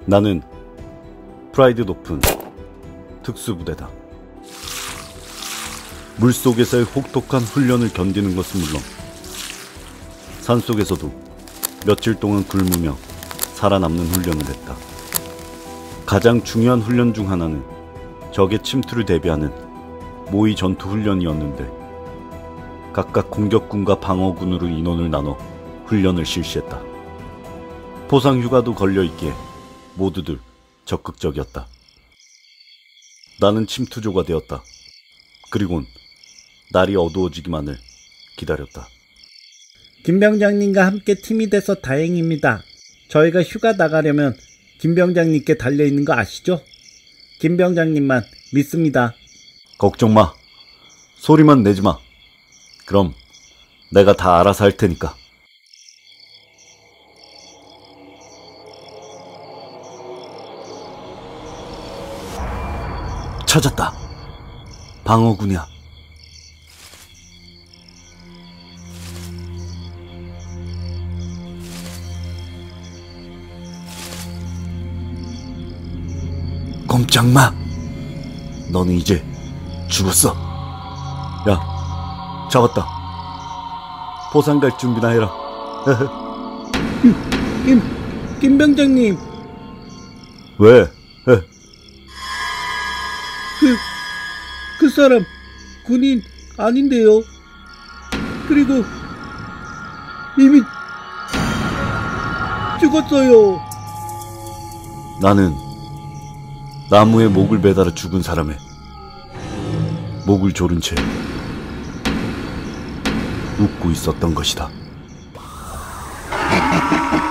나는 프라이드 높은 특수부대다. 물속에서의 혹독한 훈련을 견디는 것은 물론 산속에서도 며칠 동안 굶으며 살아남는 훈련을 했다. 가장 중요한 훈련 중 하나는 적의 침투를 대비하는 모의 전투 훈련이었는데 각각 공격군과 방어군으로 인원을 나눠 훈련을 실시했다. 포상휴가도 걸려있기에 모두들 적극적이었다. 나는 침투조가 되었다. 그리곤 날이 어두워지기만을 기다렸다. 김 병장님과 함께 팀이 돼서 다행입니다. 저희가 휴가 나가려면 김 병장님께 달려있는 거 아시죠? 김 병장님만 믿습니다. 걱정 마. 소리만 내지 마. 그럼 내가 다 알아서 할 테니까. 찾았다. 방어군이야. 꼼짝 마. 너는 이제 죽었어. 야, 잡았다. 포상 갈 준비나 해라. 김 병장님. 왜? 그 사람 군인 아닌데요. 그리고 이미 죽었어요. 나는 나무에 목을 매달아 죽은 사람의 목을 조른 채 웃고 있었던 것이다.